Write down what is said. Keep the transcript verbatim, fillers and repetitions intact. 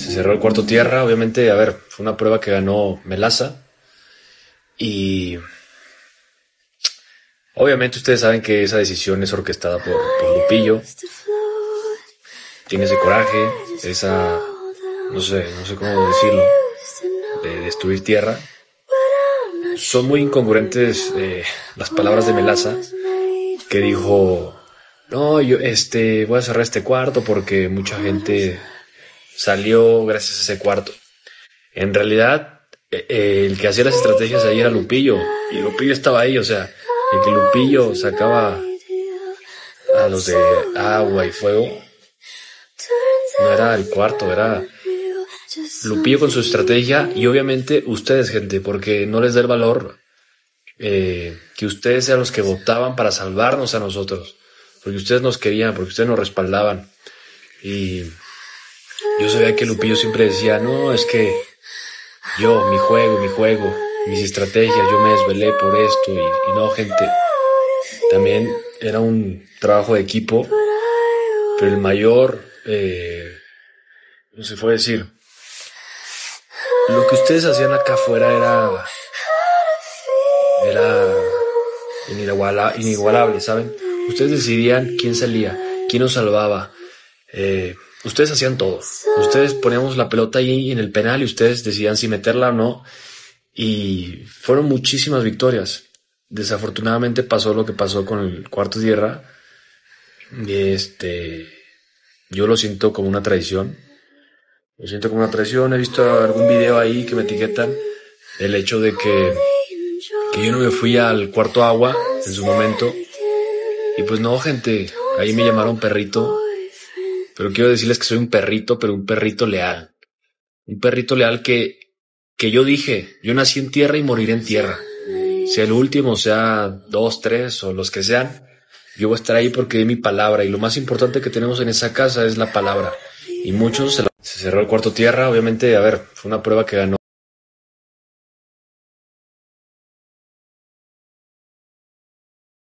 Se cerró el cuarto tierra, obviamente, a ver, fue una prueba que ganó Melaza. Y obviamente ustedes saben que esa decisión es orquestada por, por Lupillo. Tiene ese coraje, esa, no sé, no sé cómo decirlo, de destruir tierra. Son muy incongruentes eh, las palabras de Melaza, que dijo, no, yo este, voy a cerrar este cuarto porque mucha gente salió gracias a ese cuarto. En realidad, eh, el que hacía las estrategias ahí era Lupillo, y Lupillo estaba ahí, o sea, el que Lupillo sacaba a los de agua y fuego, no era el cuarto, era Lupillo con su estrategia, y obviamente ustedes, gente, porque no les da el valor eh, que ustedes sean los que votaban para salvarnos a nosotros, porque ustedes nos querían, porque ustedes nos respaldaban. Y yo sabía que Lupillo siempre decía, no, es que yo, mi juego, mi juego, mis estrategias, yo me desvelé por esto, y, y no, gente, también era un trabajo de equipo, pero el mayor, eh, no se puede decir, lo que ustedes hacían acá afuera era, era iniguala, inigualable, ¿saben? Ustedes decidían quién salía, quién nos salvaba, eh, ustedes hacían todo. Ustedes poníamos la pelota ahí en el penal y ustedes decidían si meterla o no. Y fueron muchísimas victorias. Desafortunadamente pasó lo que pasó con el cuarto tierra. Este, yo lo siento como una traición. Lo siento como una traición. He visto algún video ahí que me etiquetan el hecho de que, que yo no me fui al cuarto agua en su momento. Y pues no, gente, ahí me llamaron perrito. Pero quiero decirles que soy un perrito, pero un perrito leal. Un perrito leal que, que yo dije, yo nací en tierra y moriré en tierra. Sea el último, sea dos, tres o los que sean, yo voy a estar ahí porque di mi palabra. Y lo más importante que tenemos en esa casa es la palabra. Y muchos se, la... se cerró el cuarto tierra, obviamente, a ver, fue una prueba que ganó